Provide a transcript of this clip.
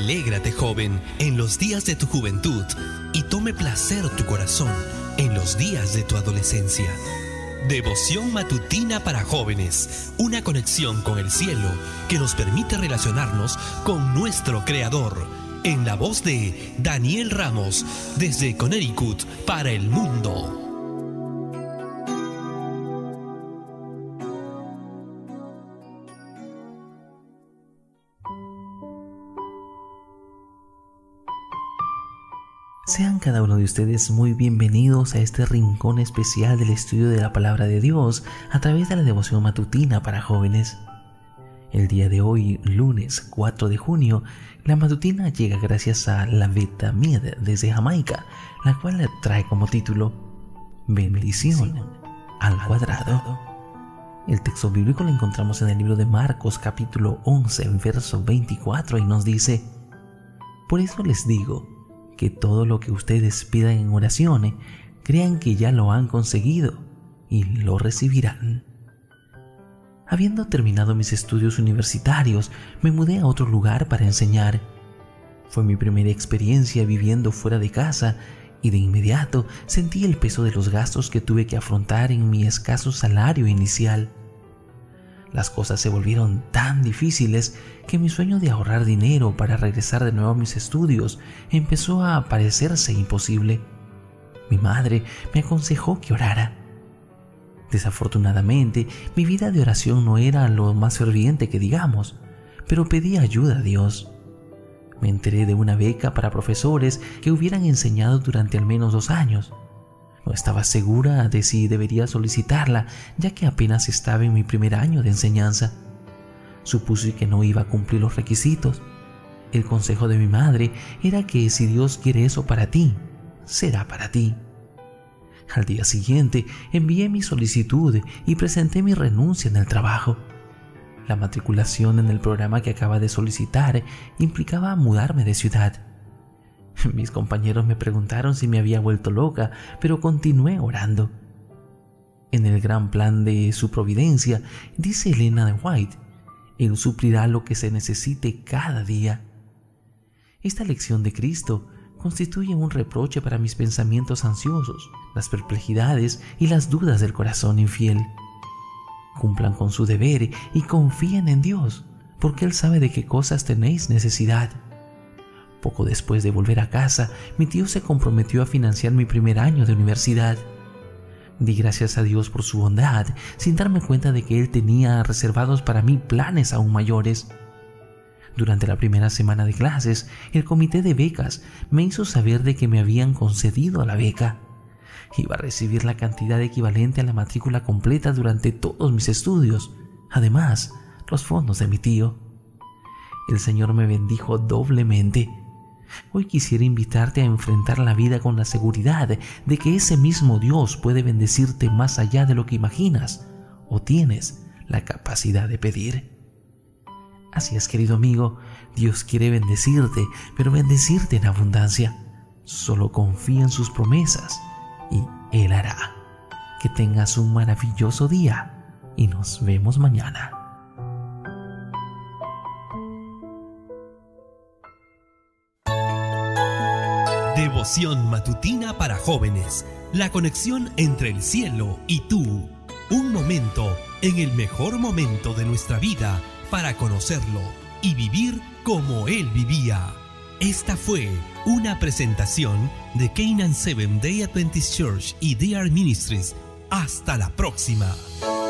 Alégrate, joven, en los días de tu juventud, y tome placer tu corazón en los días de tu adolescencia. Devoción matutina para jóvenes, una conexión con el cielo que nos permite relacionarnos con nuestro Creador. En la voz de Daniel Ramos, desde Connecticut para el mundo. Sean cada uno de ustedes muy bienvenidos a este rincón especial del estudio de la Palabra de Dios a través de la devoción matutina para jóvenes. El día de hoy, lunes 4 de junio, la matutina llega gracias a la Beth Mead desde Jamaica, la cual trae como título Bendición al cuadrado. El texto bíblico lo encontramos en el libro de Marcos capítulo 11, verso 24 y nos dice: Por eso les digo que todo lo que ustedes pidan en oración, crean que ya lo han conseguido y lo recibirán. Habiendo terminado mis estudios universitarios, me mudé a otro lugar para enseñar. Fue mi primera experiencia viviendo fuera de casa y de inmediato sentí el peso de los gastos que tuve que afrontar en mi escaso salario inicial. Las cosas se volvieron tan difíciles que mi sueño de ahorrar dinero para regresar de nuevo a mis estudios empezó a parecerse imposible. Mi madre me aconsejó que orara. Desafortunadamente, mi vida de oración no era lo más ferviente que digamos, pero pedí ayuda a Dios. Me enteré de una beca para profesores que hubieran enseñado durante al menos 2 años. No estaba segura de si debería solicitarla, ya que apenas estaba en mi primer año de enseñanza. Supuse que no iba a cumplir los requisitos. El consejo de mi madre era que si Dios quiere eso para ti, será para ti. Al día siguiente envié mi solicitud y presenté mi renuncia en el trabajo. La matriculación en el programa que acaba de solicitar implicaba mudarme de ciudad. Mis compañeros me preguntaron si me había vuelto loca, pero continué orando. En el gran plan de su providencia, dice Elena de White, Él suplirá lo que se necesite cada día. Esta lección de Cristo constituye un reproche para mis pensamientos ansiosos, las perplejidades y las dudas del corazón infiel. Cumplan con su deber y confíen en Dios, porque Él sabe de qué cosas tenéis necesidad. Poco después de volver a casa, mi tío se comprometió a financiar mi primer año de universidad. Di gracias a Dios por su bondad, sin darme cuenta de que Él tenía reservados para mí planes aún mayores. Durante la primera semana de clases, el comité de becas me hizo saber de que me habían concedido la beca. Iba a recibir la cantidad equivalente a la matrícula completa durante todos mis estudios, además, los fondos de mi tío. El Señor me bendijo doblemente. Hoy quisiera invitarte a enfrentar la vida con la seguridad de que ese mismo Dios puede bendecirte más allá de lo que imaginas o tienes la capacidad de pedir. Así es, querido amigo, Dios quiere bendecirte, pero bendecirte en abundancia. Solo confía en sus promesas y Él hará. Que tengas un maravilloso día y nos vemos mañana. Devoción matutina para jóvenes. La conexión entre el cielo y tú. Un momento en el mejor momento de nuestra vida para conocerlo y vivir como Él vivía. Esta fue una presentación de Canaan Seventh Day Adventist Church y DR Ministries. Hasta la próxima.